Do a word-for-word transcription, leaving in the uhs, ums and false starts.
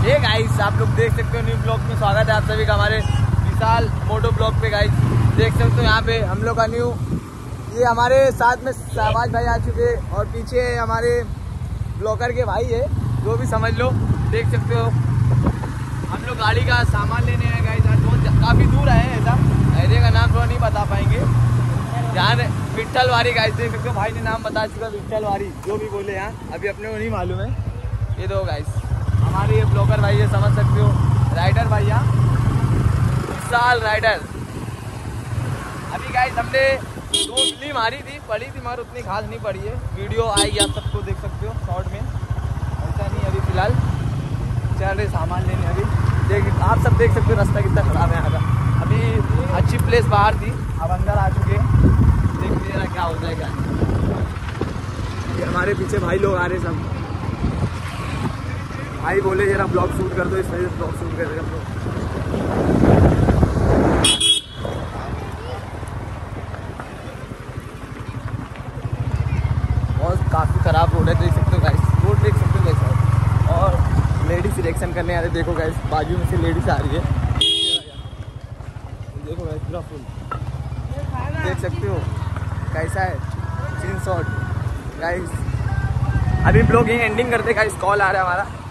Hey guys, आप लोग देख सकते हो न्यू ब्लॉग में स्वागत है आप सभी का हमारे विशाल मोटो ब्लॉग पे। गाइस देख सकते हो यहाँ पे हम लोग का न्यू, ये हमारे साथ में शाहबाज भाई आ चुके और पीछे हमारे ब्लॉगर के भाई है, जो भी समझ लो। देख सकते हो हम लोग गाड़ी का सामान लेने आए गाइस। आज काफ़ी दूर आए हैं, ऐसा एरिया का नाम तो नहीं बता पाएंगे। यहाँ विट्ठल वारी गाइस देख सकते हो, भाई ने नाम बता चुका विट्ठल वारी, जो भी बोले यहाँ अभी अपने को नहीं मालूम है। ये दो गाइस हमारे ये ब्लॉगर भाई है, समझ सकते हो, राइडर भाई यहाँ विशाल राइडर। अभी गाइस हमने दो बिल्ली मारी थी, पड़ी थी मगर उतनी खास नहीं पड़ी है। वीडियो आएगी आप सबको देख सकते हो शॉर्ट में, ऐसा नहीं। अभी फिलहाल चल रहे सामान लेने। अभी देख आप सब देख सकते हो रास्ता कितना खराब है यहाँ का। अभी अच्छी प्लेस बाहर थी, अब अंदर आ चुके हैं। देखते हैं क्या हो जाएगा। ये हमारे पीछे भाई लोग आ रहे सब। भाई बोले जरा ब्लॉग शूट कर दो, इस वजह से ब्लॉग शूट कर रहे हम लोग। बहुत काफ़ी ख़राब रोड है, देख सकते हो गाइस, रोड देख सकते हो कैसा। और लेडीज सिलेक्शन करने आ रहे, देखो गाइस बाजू में से लेडीज आ रही है, देखो गाइस पूरा फुल देख सकते हो कैसा है सीन शॉट गाइस। अभी ब्लॉग यहीं एंडिंग करते गाइस, कॉल आ रहा है हमारा।